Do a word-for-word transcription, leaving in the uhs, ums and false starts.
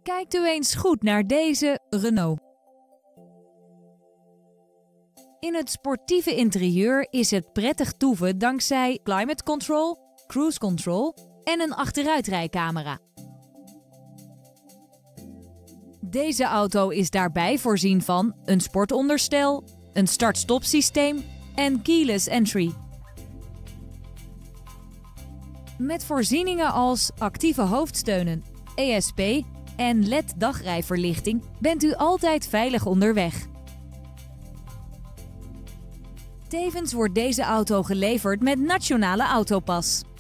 Kijkt u eens goed naar deze Renault. In het sportieve interieur is het prettig toeven dankzij climate control, cruise control en een achteruitrijcamera. Deze auto is daarbij voorzien van een sportonderstel, een start-stop systeem en keyless entry. Met voorzieningen als actieve hoofdsteunen, E S P en L E D-dagrijverlichting bent u altijd veilig onderweg. Tevens wordt deze auto geleverd met Nationale Autopas.